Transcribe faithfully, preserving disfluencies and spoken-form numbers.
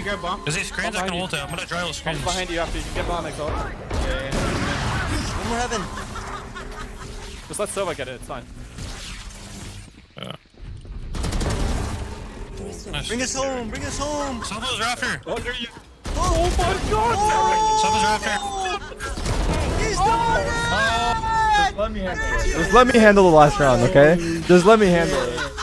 grab bomb? Does he screens? I can ult it. I'm gonna dry ult screens. Behind you after you can get bomb, Exalt. Yeah, yeah. One more heaven. Just let Sova get it, it's fine. Yeah. Nice. Bring us home, bring us home. Sova's rafter. Under you. Oh my god. Sova's rafter. He's done it. Just let me handle it. Just let me handle the last round, okay? Just let me handle it.